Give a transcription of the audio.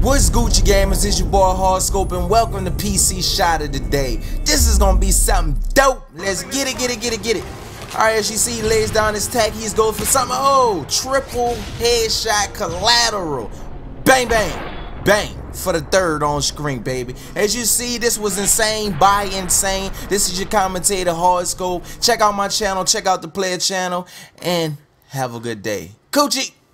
What's Gucci gamers? It's your boy Hardscope and welcome to PC Shot of the Day. This is gonna be something dope. Let's get it. Alright, as you see, he lays down his tack. He's going for something. Oh, triple headshot collateral. Bang, bang, bang. For the third on screen, baby. As you see, this was insane by insane. This is your commentator Hardscope. Check out my channel, check out the player channel, and have a good day. Coochie.